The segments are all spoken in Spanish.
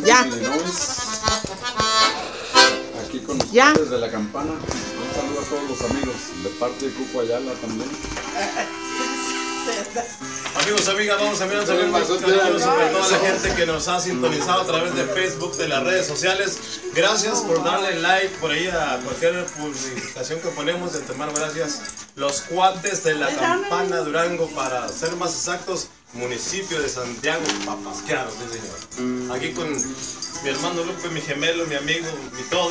Ya. Illinois. Aquí con los Ya. Cuates de la Campana. Un saludo a todos los amigos de parte de Cuco Ayala también. Amigos, amigas, vamos a enviar un saludo muy cariñoso para toda la gente que nos ha sintonizado a través de Facebook, de las redes sociales. Gracias por darle like por ahí a cualquier publicación que ponemos. De antemano, gracias. Los Cuates de la Campana, Durango, para ser más exactos, municipio de Santiago Papasquiaro, sí señor. Aquí con mi hermano Lupe, mi gemelo, mi amigo, mi todo.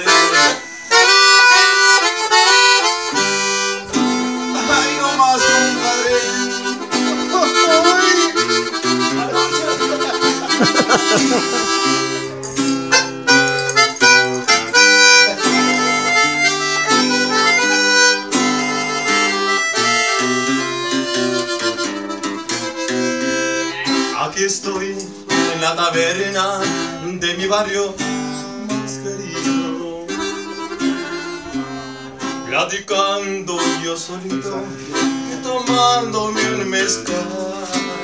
Ay, no más, compadre. Aquí estoy en la taberna de mi barrio más querido, platicando yo solito, tomándome un mezcal,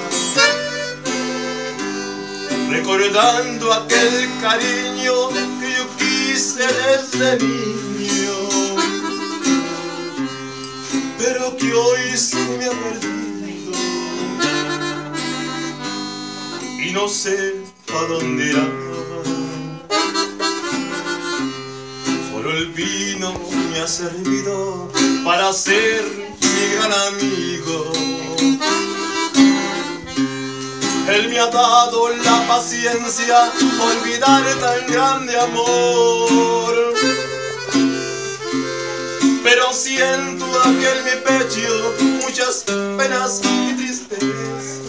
recordando aquel cariño que yo quise desde niño, pero que hoy se me ha perdido. Y no sé pa' dónde irá. Solo el vino me ha servido para ser mi gran amigo. Él me ha dado la paciencia para olvidar tan grande amor. Pero siento aquí en mi pecho muchas penas y tristezas.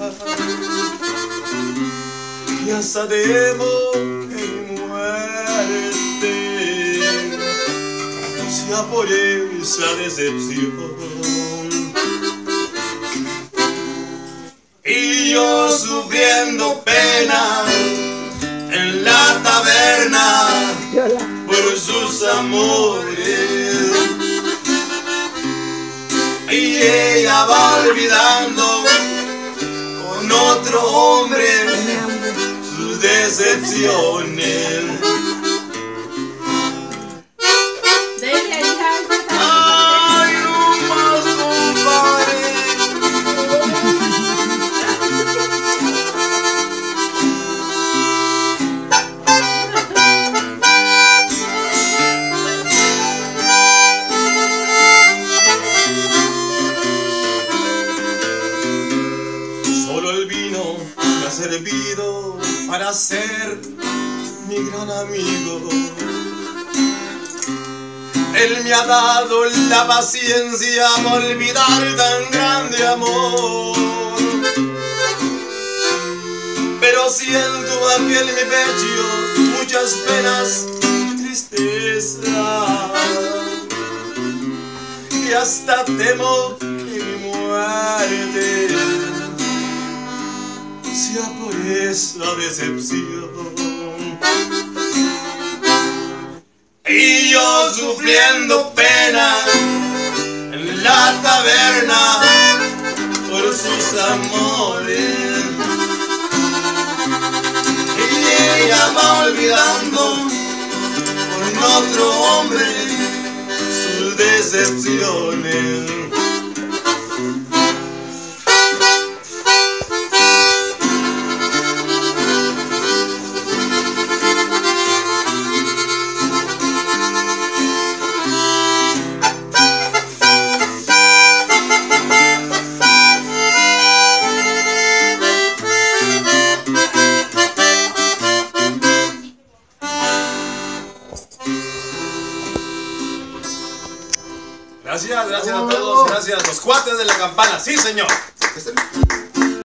Y hasta temo que mi muerte sea por esa decepción. Y yo sufriendo pena en la taberna por sus amores. Y ella va olvidando con otro hombre sus decepciones. Ay, no más, compadre. Solo el vino me ha servido para ser mi gran amigo. Él me ha dado la paciencia para olvidar tan grande amor. Pero siento aquí en mi pecho muchas penas y tristeza. Y hasta temo que mi muerte sea por esa decepción. Y yo sufriendo pena en la taberna por sus amores. Y ella va olvidando con otro hombre sus decepciones. Gracias a todos, gracias. Los Cuates de la Campana, sí señor.